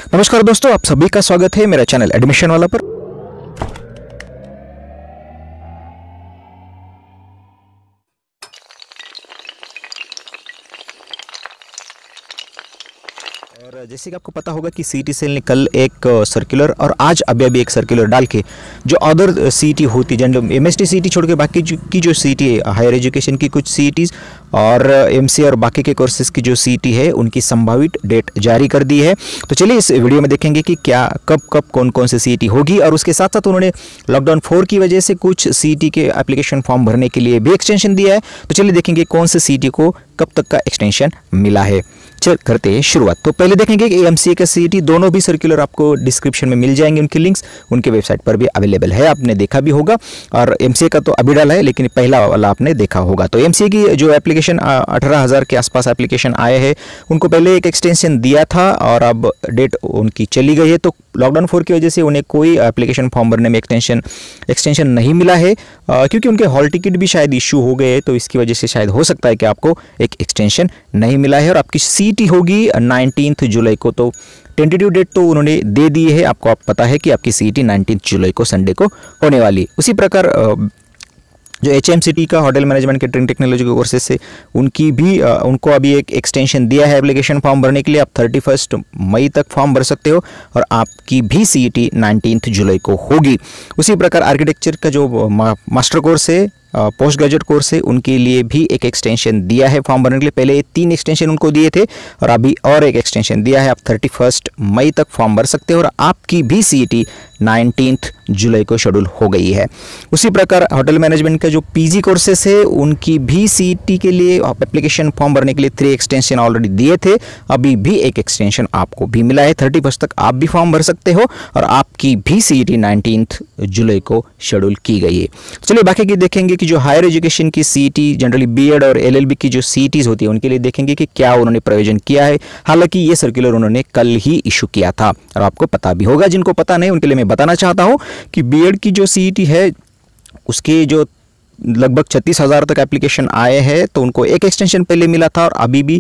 नमस्कार दोस्तों, आप सभी का स्वागत है मेरा चैनल एडमिशन वाला पर। और जैसे कि आपको पता होगा कि सीईटी सेल ने कल एक सर्कुलर और आज अभी एक सर्कुलर डाल के जो अदर सीईटी होती जनरल एमएसटी सीईटी छोड़ के बाकी की जो सीईटी है हायर एजुकेशन की कुछ सीईटीज और एमसीए और बाकी के कोर्सेज की जो सीईटी है उनकी संभावित डेट जारी कर दी है। तो चलिए इस वीडियो में देखेंगे कि क्या कब कौन कौन से सीईटी होगी और उसके साथ साथ उन्होंने लॉकडाउन 4 की वजह से कुछ सीईटी के एप्लीकेशन फॉर्म भरने के लिए भी एक्सटेंशन दिया है। तो चलिए देखेंगे कौन से सीईटी को कब तक का एक्सटेंशन मिला है। चल करते हैं शुरुआत। तो पहले देखेंगे कि एमसीए का सीईटी दोनों भी सर्कुलर आपको डिस्क्रिप्शन में मिल जाएंगे, उनके लिंक्स उनके वेबसाइट पर भी अवेलेबल है, आपने देखा भी होगा। और एमसीए का तो अभी डाला है लेकिन पहला वाला आपने देखा होगा। तो एमसीए की जो एप्लीकेशन 18,000 के आसपास एप्लीकेशन आए हैं, उनको पहले एक एक्सटेंशन दिया था और अब डेट उनकी चली गई है। तो लॉकडाउन 4 की वजह से उन्हें कोई एप्लीकेशन फॉर्म भरने में एक्सटेंशन नहीं मिला है, क्योंकि उनके हॉल टिकट भी शायद इशू हो गए, तो इसकी वजह से शायद हो सकता है कि आपको एक एक्सटेंशन नहीं मिला है। और आपकी सीईटी होगी 19 जुलाई को। तो टेंटेटिव डेट तो उन्होंने दे दी है, आपको पता है कि आपकी सीईटी 19 जुलाई को संडे को होने वाली। उसी प्रकार जो एचएमसीटी का होटल मैनेजमेंट कैटरिंग टेक्नोलॉजी के कोर्सेज से उनको अभी एक एक्सटेंशन दिया है एप्लीकेशन फॉर्म भरने के लिए। आप 31 मई तक फॉर्म भर सकते हो और आपकी भी सीईटी 19 जुलाई को होगी। उसी प्रकार आर्किटेक्चर का जो मास्टर कोर्स है, पोस्ट ग्रेजुएट कोर्स है, उनके लिए भी एक एक्सटेंशन दिया है फॉर्म भरने के लिए। पहले 3 एक्सटेंशन उनको दिए थे और अभी और एक एक्सटेंशन दिया है। आप 31 मई तक फॉर्म भर सकते हो और आपकी भी सीईटी 19 जुलाई को शेड्यूल हो गई है। उसी प्रकार होटल मैनेजमेंट का जो पीजी कोर्सेस है, उनकी भी सीईटी के लिए एप्लीकेशन फॉर्म भरने के लिए 3 एक्सटेंशन ऑलरेडी दिए थे, अभी भी एक एक्सटेंशन आपको भी मिला है। 31 तक आप भी फॉर्म भर सकते हो और आपकी भी सीईटी 19 जुलाई को शेड्यूल की गई है। चलिए बाकी की देखेंगे कि जो हायर एजुकेशन की सीईटी जनरली बीएड और एलएलबी की जो सीईटीज होती है उनके लिए देखेंगे कि क्या उन्होंने प्रोविजन किया है। हालांकि ये सर्कुलर उन्होंने कल ही इशू किया था और आपको पता भी होगा। जिनको पता नहीं उनके लिए मैं बताना चाहता हूं कि बीएड की जो सीईटी है उसके जो लगभग 36,000 तक एप्लीकेशन आए हैं, तो उनको एक एक्सटेंशन पहले मिला था और अभी भी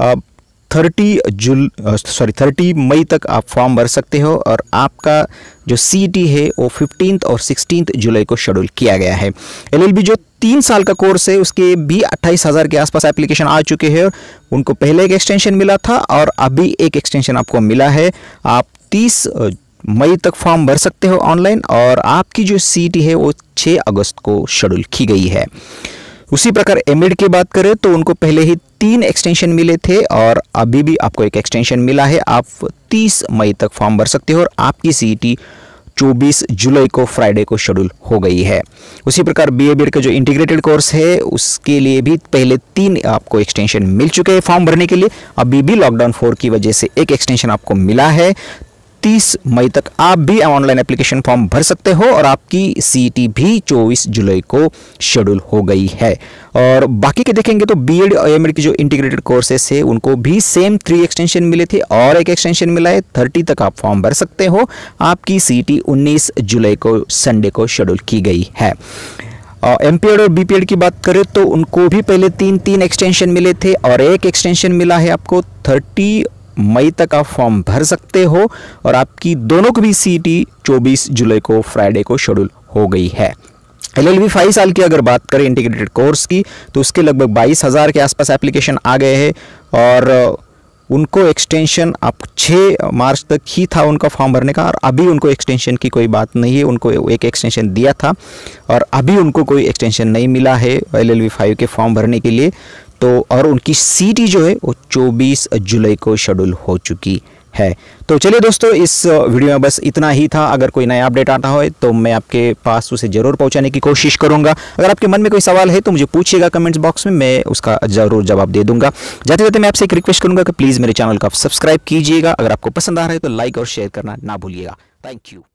30 मई तक आप फॉर्म भर सकते हो और आपका जो सीईटी है वो 15 और 16 जुलाई को शेड्यूल किया गया है। एलएलबी जो 3 साल का कोर्स है उसके भी 28,000 के आसपास एप्लीकेशन आ चुके हैं। उनको पहले एक एक्सटेंशन मिला था और अभी एक एक्सटेंशन आपको मिला है। आप 30 मई तक फॉर्म भर सकते हो ऑनलाइन और आपकी जो सीईटी है वो 6 अगस्त को शेड्यूल की गई है। उसी प्रकार एमएड की बात करें तो उनको पहले ही 3 एक्सटेंशन मिले थे और अभी भी आपको एक एक्सटेंशन मिला है। आप 30 मई तक फॉर्म भर सकते हो और आपकी सीईटी 24 जुलाई को फ्राइडे को शेड्यूल हो गई है। उसी प्रकार बीए का जो इंटीग्रेटेड कोर्स है उसके लिए भी पहले 3 आपको एक्सटेंशन मिल चुके हैं फॉर्म भरने के लिए। अभी भी लॉकडाउन 4 की वजह से एक एक्सटेंशन आपको मिला है। 30 मई तक आप भी ऑनलाइन एप्लीकेशन फॉर्म भर सकते हो और आपकी सीईटी भी 24 जुलाई को शेड्यूल हो गई है। और बाकी के देखेंगे तो बीएड और एमएड की जो इंटीग्रेटेड कोर्सेस है उनको भी सेम 3 एक्सटेंशन मिले थे और एक एक्सटेंशन मिला है। 30 तक आप फॉर्म भर सकते हो। आपकी सीईटी 19 जुलाई को संडे को शेड्यूल की गई है। एमपीएड और बीपीएड की बात करें तो उनको भी पहले 3 एक्सटेंशन मिले थे और एक एक्सटेंशन मिला है आपको। 30 मई तक आप फॉर्म भर सकते हो और आपकी दोनों की भी सीईटी 24 जुलाई को फ्राइडे को शेड्यूल हो गई है। एलएलबी 5 साल की अगर बात करें इंटीग्रेटेड कोर्स की तो उसके लगभग 22,000 के आसपास एप्लीकेशन आ गए हैं और उनको एक्सटेंशन आप 6 मार्च तक ही था उनका फॉर्म भरने का और अभी उनको एक्सटेंशन की कोई बात नहीं है। उनको एक एक्सटेंशन दिया था और अभी उनको कोई एक्सटेंशन नहीं मिला है एलएलबी 5 के फॉर्म भरने के लिए। तो और उनकी सीईटी जो है वो 24 जुलाई को शेड्यूल हो चुकी है। तो चलिए दोस्तों, इस वीडियो में बस इतना ही था। अगर कोई नया अपडेट आता हो तो मैं आपके पास उसे ज़रूर पहुंचाने की कोशिश करूंगा। अगर आपके मन में कोई सवाल है तो मुझे पूछिएगा कमेंट्स बॉक्स में, मैं उसका ज़रूर जवाब दे दूंगा। जाते जाते मैं आपसे एक रिक्वेस्ट करूंगा कि प्लीज़ मेरे चैनल को आप सब्सक्राइब कीजिएगा। अगर आपको पसंद आ रहा है तो लाइक और शेयर करना ना भूलिएगा। Thank you.